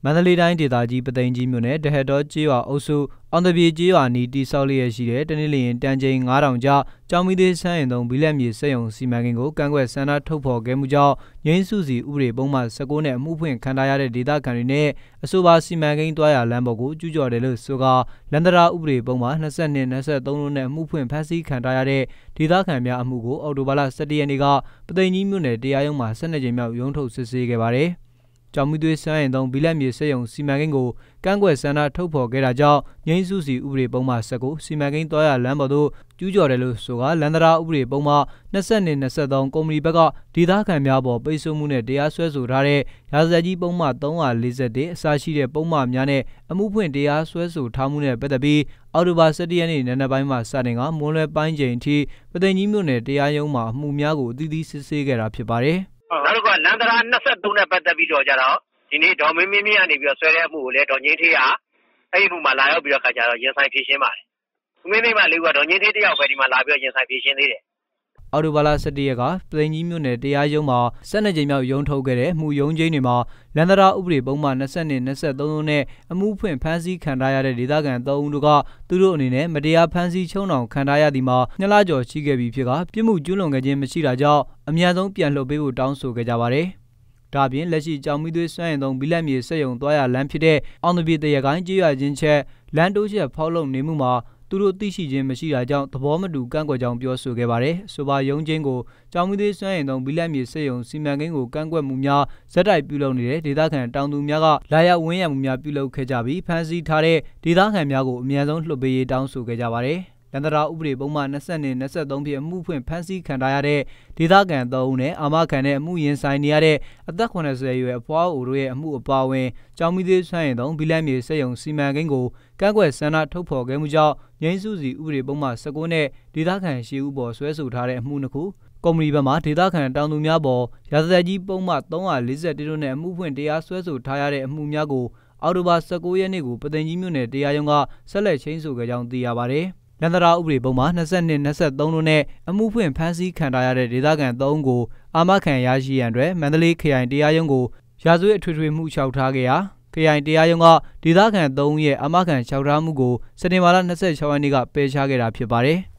မန္တလေးတိုင်းဒေသကြီးပသိမ်ကြီးမြို့နယ်တဟက်တော်ကျေးရွာအုပ်စုအောင်တပြေကျေးရွာနီးတိဆောက်လျက်ရှိတဲ့တနည်းလျင်တန်ချိန်9000ကျပ်ကြောင်မီသေးဆန်းရင်သုံးဘီလက်မြေစက်ရုံစီမံကိန်းကိုကန့်ကွက်ဆန္ဒထုတ်ဖော်ခဲ့မှုကြောင့်ငိမ့်စုစီဥပဒေပုံမှန်19နဲ့အမှုဖွင့်ခံထားရတဲ့ဒေသခံတွေနဲ့အဆိုပါစီမံကိန်းတွားရလမ်းပေါ်ကိုကျူးကျော်တယ်လို့ဆိုကာလန္တရာဥပဒေပုံမှန်22 23တို့နဲ့အမှုဖွင့်ဖမ်းဆီးခံထားရတဲ့ဒေသခံများအမှုကိုအောက်တိုဘာလ17ရက်နေ့ကပသိမ်ကြီးမြို့နယ်တရားရုံးမှာ12ကြိမ်မြောက်ရုံးထုတ်စစ်ဆေးခဲ့ပါတယ်ကြောင်မီသွေးဆန်းရင်သုံးဘီလက်မြေစက်ရုံစီမံကိန်းကိုကန့်ကွက်ဆန္ဒထုတ်ဖော်ခဲ့တာကြောင့်ငိမ့်စုစီဥပဒေပုံမှန်19စီမံကိန်းတွားရလမ်းပေါ်သို့ကျူးကျော်တယ်လို့ဆိုကလန္တရာဥပဒေပုံမှန်22 23ကုမ္ပဏီဘက်ကဒေသခံများပေါ်ပိတ်ဆို့မှုနဲ့တရားစွဲဆိုထားတဲ့ရာဇသတ်ကြီးပုံမှန်341အစရှိတဲ့ပုံမှန်များနဲ့အမှုဖွင့်တရားစွဲဆိုထားမှုနဲ့ပတ်သက်ပြီးအောက်တိုဘာ17ရက်နေ့နံနက်ပိုင်းမှာစတင်ကမွန်းလွဲပိုင်းချိန်ထိပသိမ်ကြီးမြို့နယ်တရားရုံးမှာအမှုများကိုအသီးသီးစစ်ဆေးခဲ့တာဖြစ်ပါတယ်နောက်တစ်ခါလန္တရာ23နဲ့ပတ်သက်ပြီးတော့ကြတော့ဒီနေ့ဒေါ်မင်းမင်းကနေပြီးတော့ဆွဲတဲ့အမှုကိုလည်းဒေါ်ငင်းထေးကအဲ့ဒီမှုမှာလာရောက်ပြီးတော့ခါကြတော့ရင်ဆိုင်ဖြေရှင်းပါတယ်။မင်းမင်းမလေးကဒေါ်ငင်းထေးတယောက်ပဲဒီမှာလာပြီးတော့ရင်ဆိုင်ဖြေရှင်းသေးတယ်။အော်တိုဘာလ17ရက်ကပသိမ်ကြီးမြို့နယ်တရားရုံးမှာ12ကြိမ်မြောက်ရုံးထုတ်ခဲ့တဲ့မှုရုံးချင်းတွေမှာလန္တရာဥပဒေပုံမှန်22 23တို့နဲ့အမှုဖွင့်ဖမ်းဆီးခံထားရတဲ့ဒေသခံ3ဦးတို့ကသူတို့အနေနဲ့မတရားဖမ်းဆီးချုံနှောင်ခံထားရသည်မှာ2လကျော်ရှိခဲ့ပြီဖြစ်ကပြစ်မှုကျူးလွန်ခဲ့ခြင်းမရှိတာကြောင့်အများဆုံးပြန်လွှတ်ပေးဖို့တောင်းဆိုခဲ့ကြပါတယ်။ဒါပြင်လက်ရှိကြောင်မီသွေးစွမ်းရင်သုံးဘီလက်မြေစက်ရုံတွားရလမ်းဖြစ်တဲ့အောင်တပြေတရကိုင်းကျေးရွာချင်းချက်လမ်းတိုးချက်ဖောက်လုပ်နေမှုမှာသူတို့သိရှိခြင်းမရှိတာကြောင့်သဘောမတူကန့်ကွက်ကြောင်းပြောဆိုခဲ့ပါတယ်။ဆိုပါရုံးချင်းကိုကြောင်မီသွေးစွမ်းရင်သုံးဘီလက်မြေစက်ရုံစီမံကိန်းကိုကန့်ကွက်မှုများဇက်တိုက်ပြုလုပ်နေတဲ့ဒေသခံတောင်သူများကလာရောက်ဝန်းရံမှုများပြုလုပ်ခဲ့ကြပြီးဖမ်းဆီးထားတဲ့ဒေသခံများကိုအများဆုံးလွှတ်ပေးရေးတောင်းဆိုခဲ့ကြပါတယ်။လန္တရာဥပဒေပုံမှန်22 23ဖြင့်အမှုဖွင့်ဖမ်းဆီးခံထားရတဲ့ဒေသခံ3ဦးနဲ့အာမခံတဲ့အမှုရင်ဆိုင်နေရတဲ့အသက်80အရွယ်အဖွားအိုတို့ရဲ့အမှုအပါအဝင်ကြောင်မီသေးဆွမ်းရင်သုံးဘီလက်မြေစက်ရုံစီမံကိန်းကိုကန့်ကွက်ဆန္ဒထုတ်ဖော်ခဲ့မှုကြောင့်ငိမ့်စုစီဥပဒေပုံမှန်19နဲ့ဒေသခံ10ဦးပေါ်ဆွဲဆိုထားတဲ့အမှုနှစ်ခုကုမ္ပဏီဘက်မှဒေသခံတောင်သူများပေါ်ရာဇသတ်ကြီးပုံမှန်341တို့နဲ့အမှုဖွင့်တရားစွဲဆိုထားရတဲ့အမှုများကိုအောက်တိုဘာ19ရက်နေ့ကိုပသိမ်ကြီးမြို့နယ်တရားရုံးကဆက်လက်ချိန်းဆိုခဲ့ကြောင်းသိရပါတယ်။လန္တရာဥပဒေပုံမှန်22 23တို့နဲ့အမှုဖွင့်ဖမ်းဆီးခံထားရတဲ့ဒေသခံ3ဦးကိုအာမခံရရှိရန်အတွက်မန္တလေးခရိုင်တရားရုံးကိုရာဇဝတ်အထွေထွေမှုလျှောက်ထားခဲ့ရာခရိုင်တရားရုံးကဒေသခံ3ဦးရဲ့အာမခံလျှောက်ထားမှုကိုစက်တင်ဘာလ26ရက်နေ့ကပယ်ချခဲ့တာဖြစ်ပါတယ်။